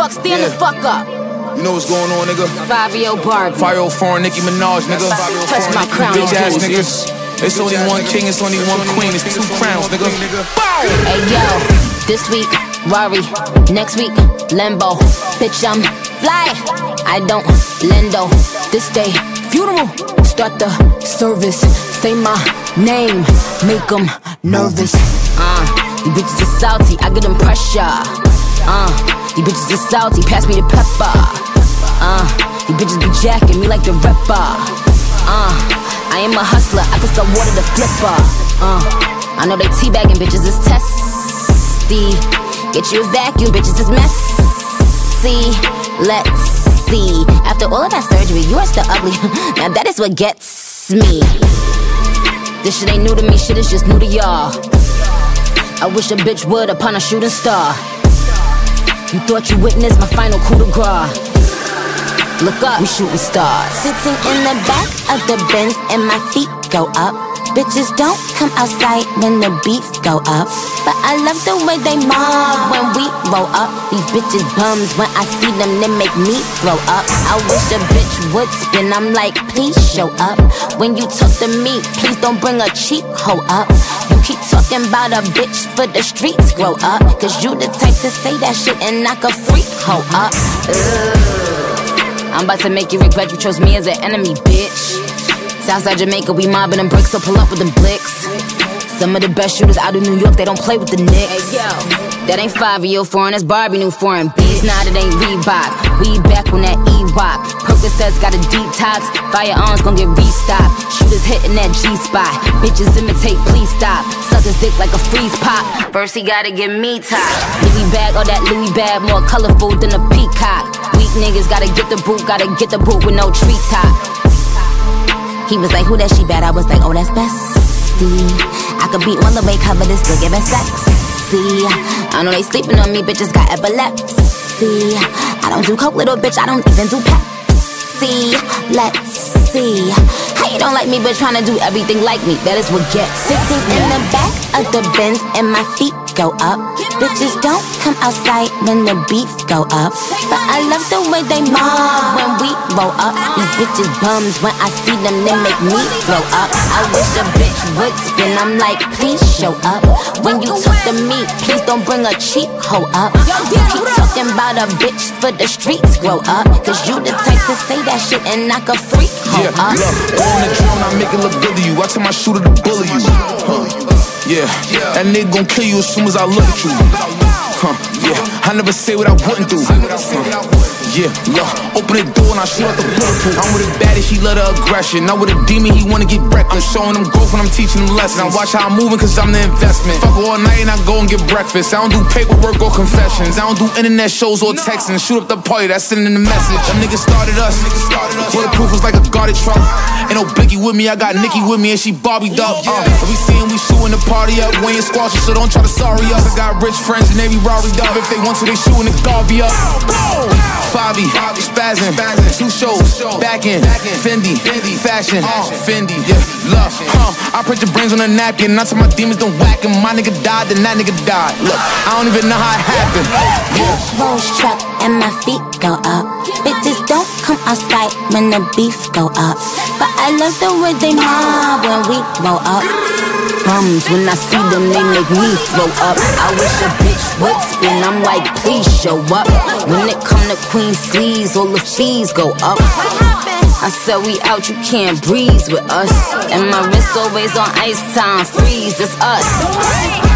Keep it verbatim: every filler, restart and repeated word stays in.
fuck, stand yeah. the fuck up. You know what's going on, nigga? Fabio Barbie. Fire foreign Nicki Minaj, nigga. Touch my crown, bitch ass niggas. It's only one king, it's only one queen, it's two crowns, nigga. Hey yo, this week, Rari. Next week, Lambo. Bitch, I'm fly. I don't lendo. This day, funeral. Start the service. Say my name. Make them nervous. Uh, these bitches are salty. I get them pressure. Uh, these bitches are salty. Pass me the pepper. Uh, these bitches be jacking me like the rapper. Uh, I am a hustler. I can sell water to flipper. Uh, I know they teabagging bitches is testy. Get you a vacuum, bitches is messy. Let's see. After all of that surgery, you are still ugly. Now that is what gets me. This shit ain't new to me, shit is just new to y'all. I wish a bitch would upon a shooting star. You thought you witnessed my final coup de grace. Look up, we shooting stars. Sitting in the back of the Benz and my feet go up. Bitches don't come outside when the beats go up. But I love the way they mob when we roll up. These bitches bums, when I see them, they make me throw up. I wish a bitch would spin, I'm like, please show up. When you talk to me, please don't bring a cheap hoe up. You keep talking about a bitch for the streets, grow up. Cause you the type to say that shit and knock a freak hoe up. Ugh. I'm about to make you regret you chose me as an enemy, bitch. Southside Jamaica, we mobbing them bricks, so pull up with them blicks. Some of the best shooters out of New York, they don't play with the Knicks. Hey, yo. That ain't Fabio foreign, that's Barbie new foreign. Bees, nah, that ain't Reebok. We back on that E-Rock. Percocets got a detox. Firearms gon' get restocked. Shooters hitting that G-spot. Bitches imitate, please stop. Suck his dick like a freeze pop. First he gotta get me top. Louis bag, all that Louis bag, more colorful than a peacock. Weak niggas gotta get the boot, gotta get the boot with no treetop. He was like, who that she bad? I was like, oh, that's bestie. I could beat one the way cover this, still giving sexy. I know they sleeping on me, bitches got epilepsy. I don't do coke, little bitch, I don't even do Pepsi. Let's see. How you don't like me, but trying to do everything like me? That is what gets. Sitting in the back of the Benz and my feet go up. Bitches don't come outside when the beats go up. But I love the way they mob when we roll up. These bitches bums, when I see them, they make me throw up. I wish a bitch would spin, I'm like, please show up. When you talk to me, please don't bring a cheap hoe up. You keep talking about a bitch for the streets, grow up. Cause you the type to say that shit and knock a freak hoe yeah, up. Look, on the drone, I make it look good to you. I tell my shooter to bully you. Huh. Yeah, that nigga gon' kill you as soon as I look at you. Huh, yeah, I never say what I wouldn't do. Huh. Yeah, look, open the door and I shoot out the bulletproof. I'm with a baddie, she love the aggression. Not with a demon, he wanna get breakfast. I'm showing them growth and I'm teaching them lessons. I watch how I'm moving cause I'm the investment. Fuck all night and I go and get breakfast. I don't do paperwork or confessions. I don't do internet shows or texting. Shoot up the party, that's sending the message. Them niggas started us. Bulletproof was like a guarded truck. Ain't no Biggie with me, I got Nicki with me and she Barbie'd up. Uh, we seeing we shooting the party up. We ain't squashing, so don't try to sorry us. I got rich friends and they be Rari'd up. If they want to, they shooting the Garvey up. Fabi, spazzing, two shows, back in, Fendi, fashion, Fendi, yeah, love, huh, I print your brains on a napkin, not till my demons don't whack him, my nigga died, then that nigga died, look, I don't even know how it happened, yeah. Rolls truck and my feet go up. Bitches don't come outside when the beef go up. But I love the way they mob when we roll up. Bums, when I see them, they make me throw up. I wish a bitch would spin, I'm like, please show up. When it come to Queen Sleeves, all the fees go up. I said we out, you can't breeze with us. And my wrist always on ice time, freeze, it's us.